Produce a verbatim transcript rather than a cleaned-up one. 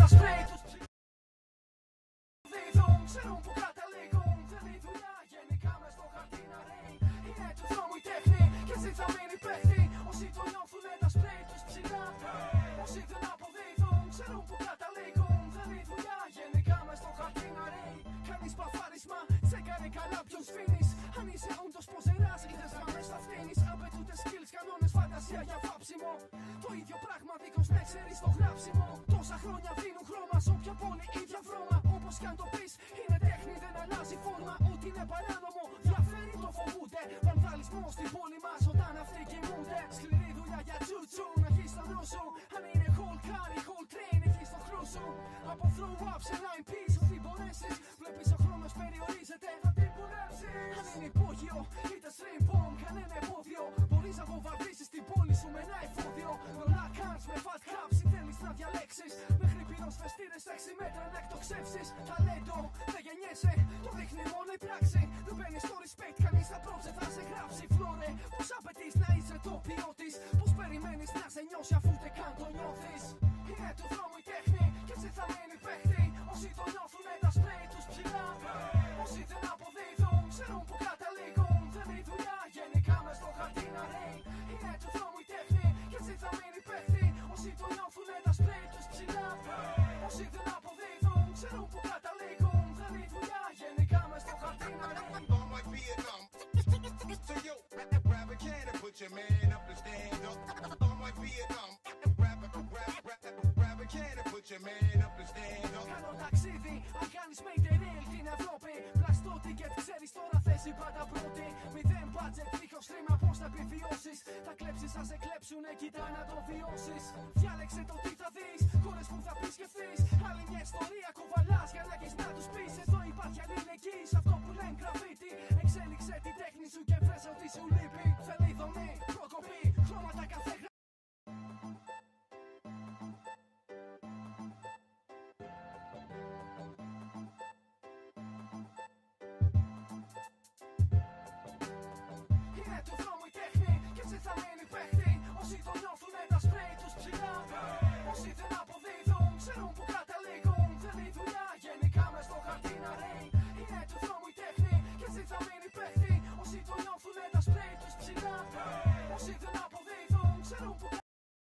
τα σπρέι τους ψηφίδουν. Ξέρουν που καταλήγουν, θέλει δουλειά γενικά μες στο χαρτί να ρέει. Είναι του δρόμου η τέχνη και έτσι θα μείνει παίχτη. Όσοι το νιώθουνε τα σπρέι τους ψηλά. Όσοι δεν αποδίδουν, ξέρουν που καταλήγουν, θέλει δουλειά γενικά μες στο χαρτί να ρέει. Κάνεις παθάρισμα, τσέκαρε καλά ποιον σφήνεις. Αν είσαι όντως πως ζεράς, ήρθες γραμμές θα φτύνεις. Απαιτούνται skills, κανόνες, φαντασία για βάψιμο. Το ίδιο πράγμα δίχως να ξέρεις το γράψιμο. Τόσα χρόνια δίνουν χρώμα σ' όποια πόλη, ίδια βρώμα. Όπως κι αν το πεις, είναι τέχνη, δεν αλλάζει φόρμα. Ό,τι είναι παράνομο, διαφέρει το φοβούνται. Βανδαλισμό στην πόλη μας όταν αυτοί κοιμούνται. Σκληρή δουλειά για τσούτσου, να έχεις το νου σου. Αν είναι whole car ή whole train, έχεις το χρού σου. Από throw up σε nine piece, ό,τι μπορέσεις. Βλέπεις ο χρόνος περιορίζεται, θα την πουλέψεις. Αν είναι υπόγειο, είτε stream bomb, κανένα εμπόδιο. Μπορείς να βομβαρδίσεις την πόλη σου με ένα εφόδιο. Ρολά κάνεις με fat caps, ή θέλεις να διαλέξεις. Μέχρι πυροσβεστήρες έξι μέτρα να εκτοξεύσεις. Ταλέντο, δεν γεννιέσαι, το δείχνει μόνο η πράξη. Δεν μπαίνεις στο respect, κανείς απόψε θα σε γράψει. Φλόρε, πώς απαιτείς να είσαι το ποιότης. Πώς περιμένεις να σε νιώσει αφού ούτε καν το νιώθεις. Είναι του δρόμου η τέχνη και έτσι θα μείνει παίχτη. Όσοι το νιώθουνε τα σπρέι τους ψηλά. Όσοι δεν αποδίδουν, ξέρουν που καταλήγουν. Θέλει δουλειά γενικά μες στο χαρτί να ρέει. Είναι του δρόμου η τέχνη και έτσι θα μείνει παίχτη. Όσοι το νιώθουνε τα σπρέι τους ψηλά. Όσοι δεν αποδίδουν, ξέρουν που καταλήγουν. Θέλει δουλειά γενικά μες στο χαρτί να ρέει. So yo, grab a can and put your man up and stand up. I'm like Vietnam. Grab a, grab, grab, grab a can and put your man up and stand up. Κάνω ταξίδι, αν κάνεις made in real την Ευρώπη. Πλαστό ticket, ξέρεις τώρα θέση πάντα πρώτη. Μηδέν budget, δίχως χρήμα πώς θα επιβιώσεις. Θα κλέψεις, θα σε κλέψουνε, κοίτα να το βιώσεις. Διάλεξε το τι θα δεις, χώρες που θα επισκεφθείς. Άλλη μια ιστορία κουβαλάς για να έχεις να τους πεις. Εδώ υπάρχει αλληλεγγύη σε αυτό που λένε γραφίτι. Εξέλιξε τη τέχνη σου και βρες ό,τι σου λείπει. Θέλει δομή, προκοπή, χρώμα